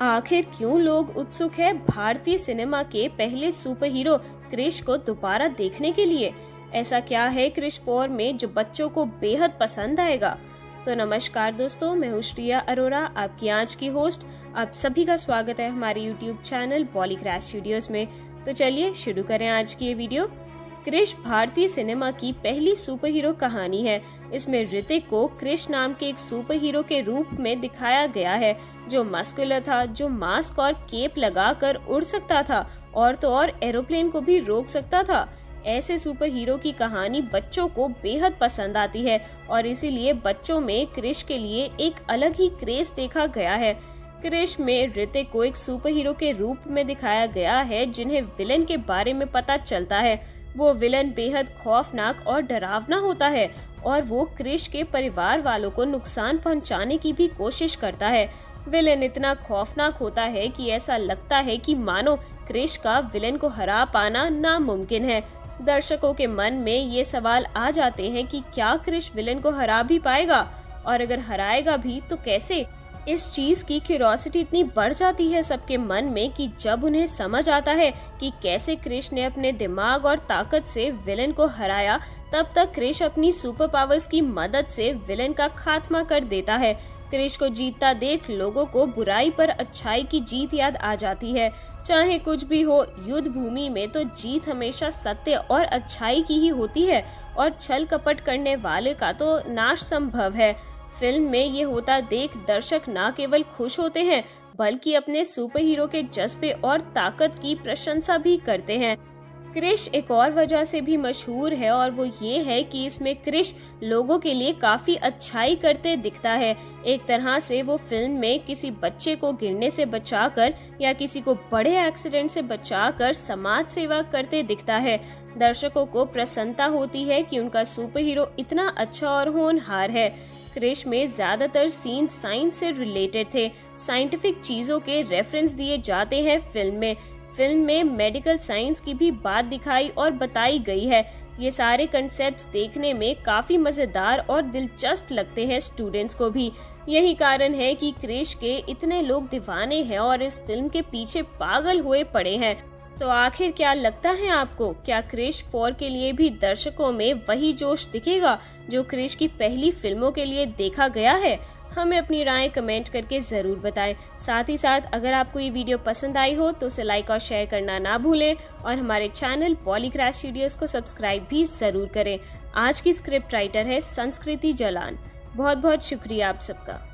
आखिर क्यों लोग उत्सुक है भारतीय सिनेमा के पहले सुपर हीरो क्रिश को दोबारा देखने के लिए? ऐसा क्या है क्रिश 4 में जो बच्चों को बेहद पसंद आएगा? तो नमस्कार दोस्तों, मैं हूँ श्रिया अरोरा, आपकी आज की होस्ट। आप सभी का स्वागत है हमारे यूट्यूब चैनल पॉलीक्रैश स्टूडियोज में। तो चलिए शुरू करें आज की ये वीडियो। क्रिश भारतीय सिनेमा की पहली सुपर हीरो कहानी है। इसमें ऋतिक को क्रिश नाम के एक सुपर हीरो के रूप में दिखाया गया है, जो मस्कुलर था, जो मास्क और केप लगाकर उड़ सकता था और तो और एरोप्लेन को भी रोक सकता था। ऐसे सुपर हीरो की कहानी बच्चों को बेहद पसंद आती है और इसीलिए बच्चों में क्रिश के लिए एक अलग ही क्रेज देखा गया है। क्रिश में ऋतिक को एक सुपर हीरो के रूप में दिखाया गया है, जिन्हें विलन के बारे में पता चलता है। वो विलन बेहद खौफनाक और डरावना होता है और वो क्रिश के परिवार वालों को नुकसान पहुंचाने की भी कोशिश करता है। विलन इतना खौफनाक होता है कि ऐसा लगता है कि मानो क्रिश का विलन को हरा पाना नामुमकिन है। दर्शकों के मन में ये सवाल आ जाते हैं कि क्या क्रिश विलन को हरा भी पाएगा, और अगर हराएगा भी तो कैसे। इस चीज की क्यूरियोसिटी इतनी बढ़ जाती है सबके मन में कि जब उन्हें समझ आता है कि कैसे क्रिश ने अपने दिमाग और ताकत से विलन को हराया, तब तक क्रिश अपनी सुपर पावर्स की मदद से विलन का खात्मा कर देता है। क्रिश को जीतता देख लोगों को बुराई पर अच्छाई की जीत याद आ जाती है। चाहे कुछ भी हो, युद्ध भूमि में तो जीत हमेशा सत्य और अच्छाई की ही होती है और छल कपट करने वाले का तो नाश संभव है। फिल्म में ये होता देख दर्शक न केवल खुश होते हैं बल्कि अपने सुपर हीरो के जज्बे और ताकत की प्रशंसा भी करते हैं। क्रिश एक और वजह से भी मशहूर है और वो ये है कि इसमें क्रिश लोगों के लिए काफी अच्छाई करते दिखता है। एक तरह से वो फिल्म में किसी बच्चे को गिरने से बचाकर या किसी को बड़े एक्सीडेंट से बचाकर समाज सेवा करते दिखता है। दर्शकों को प्रसन्नता होती है कि उनका सुपर हीरो इतना अच्छा और होनहार है। क्रिश में ज्यादातर सीन साइंस से रिलेटेड थे। साइंटिफिक चीजों के रेफरेंस दिए जाते हैं फिल्म में मेडिकल साइंस की भी बात दिखाई और बताई गई है। ये सारे कंसेप्ट्स देखने में काफी मजेदार और दिलचस्प लगते हैं स्टूडेंट्स को भी। यही कारण है कि क्रिश के इतने लोग दीवाने हैं और इस फिल्म के पीछे पागल हुए पड़े हैं। तो आखिर क्या लगता है आपको, क्या क्रिश 4 के लिए भी दर्शकों में वही जोश दिखेगा जो क्रिश की पहली फिल्मों के लिए देखा गया है? हमें अपनी राय कमेंट करके ज़रूर बताएं। साथ ही साथ अगर आपको ये वीडियो पसंद आई हो तो उसे लाइक और शेयर करना ना भूलें और हमारे चैनल पॉलीक्रैश स्टूडियोज को सब्सक्राइब भी ज़रूर करें। आज की स्क्रिप्ट राइटर है संस्कृति जलान। बहुत बहुत शुक्रिया आप सबका।